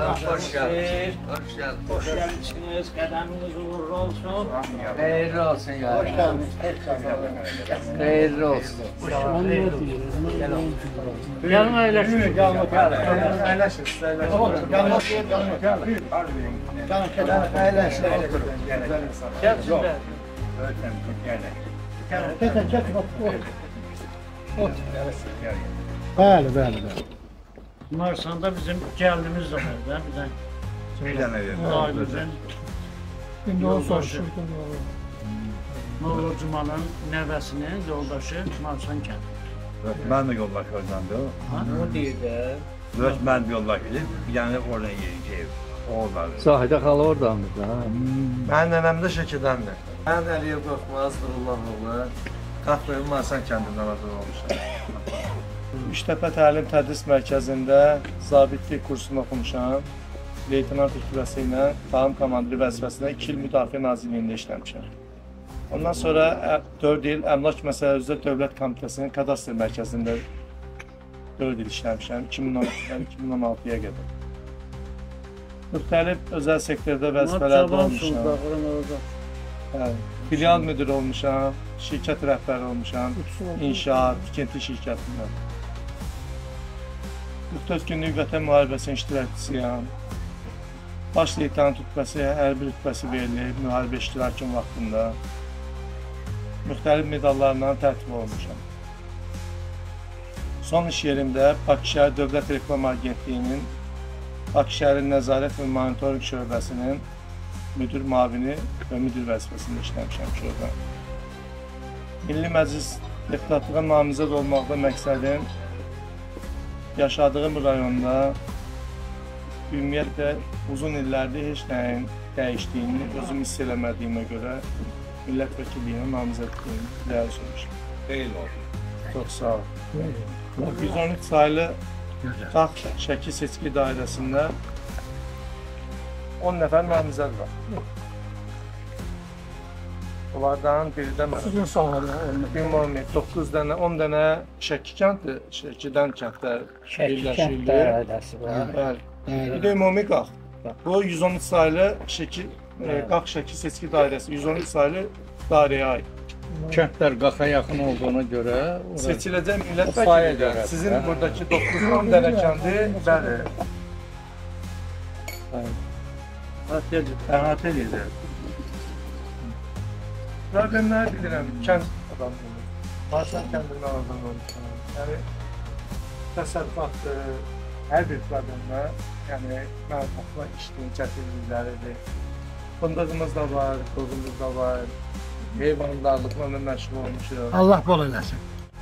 Hoş geldiniz. Hoş gelmişsiniz. Kademiniz uğurlu olsun. Hayırlı olsun ya. Hoş geldiniz. Hayırlı olsun. Gelin eyleşin. Gelin Eyleşin. Gel sizler. Bəli. Bunlarsan da bizim geldimiz de var. Bir de müdahimizin İndi o soruşur. Nurlu Cuma'nın nevəsinin yoldaşı Marsan kəndi. Ben de yollar kazandı. O değil de. Ben yollar gidip yani oradan yiyeceğim. Oğullar. Sahidə xala ordandır da. Ben nenem de Şəki'dendir. Ben Əliyev Qorxmaz, Durullahoğlu. Qatlayım Marsan kəndindən adı olmuşam. Üçtəpə Təlim Tədris Mərkəzində zabitlik kursunu oxumuşam. Leytenant rütbəsi ilə tahım komandiri vəzifəsində 2 il Müdafiə Nazirliyində işləmişəm. Ondan sonra 4 il Əmlak Məsələləri üzrə Dövlət Komitəsinin Kadastr Mərkəzində 4 il işləmişəm, 2012-dən 2016-ya qədər. Müxtəlif özəl sektorda vəzifələrdə olmuşam. Filial müdürü olmuşam, şirkət rəhbəri olmuşam, inşaat, tikinti şirkətində. 44 günlük Vətən müharibəsinin iştirakçısıyam. Baş leytenant rütbəsi, hərbi rütbəsi verilir müharibə iştirakım vaxtında. Müxtəlif medallarla tərtib olmuşam. Son iş yerimdə Bakı Şəhər Dövlət Reklam Agentliyinin Bakı Şəhərin Nəzarət və Monitoring Şöbəsinin müdür müavini və müdür vəzifəsində işləmişəm şöbə. Milli Məclis deputatlığa namizəd olmaqda məqsədim yaşadığım rayonda ümumiyyətlə uzun illərdir heç nəyin dəyişdiyini özüm hiss eləmədiyimə görə millət vəkilliyinə namizədliyini irəli sürmüşəm. Değil oldu. Çox sağ ol. 113 sayılı Qax Şəki seçki dairəsində 10 nəfər namizəd var. Onlardan biri də mən. Sizin sahədə Ümumi 9 dənə, 10 dənə Şəki kəndi, Şəkidən kəndlər birləşirlər. dairəsi var. Bəli. Bir də ümumi Qax. Bu 113 sayılı Şəki, Qax Şəki seçki dairəsi, 113 sayılı dairəyə aid. Kəndlər Qaxa yaxın olduğuna görə Seçiləcək millət vəkilləri. Sizin buradakı 9-10 dənə kəndi, bəli. Əhatə edir. Problemləri bilirəm, kənd adamdır. Marsan kəndindən adam olmuşam. Yəni, təsərrüfatdır, hər bir problemlə, yəni, məlumatla işləyən çətinlikləridir. Fındığımız da var, qozumuz da var, heyvandarlıqla da məşğul olmuşuq. Allah bol eləsin.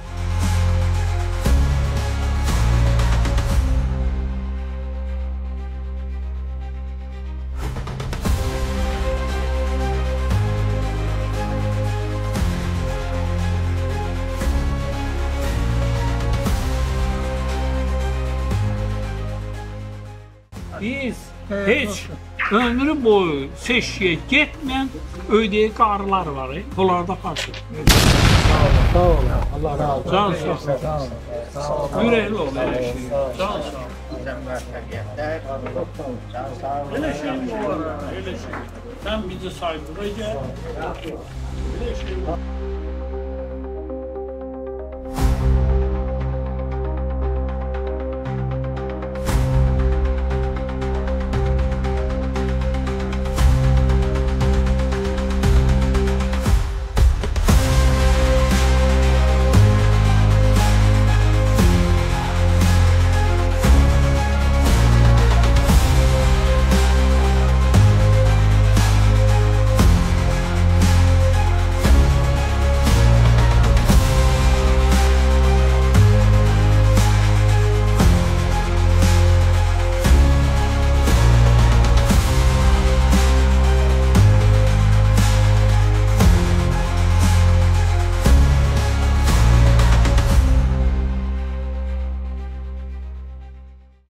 Biz heç ömrü boyu seçkiyə getməyən ödəyik qarılar var. Onlarda qarşı. Sağ olun. Allah razı olsun. Sağ ol. Ürəkli ol. Sağ ol. Elə şey mi var? Elə şey. Sən bizi saygıda gəl. Elə şey.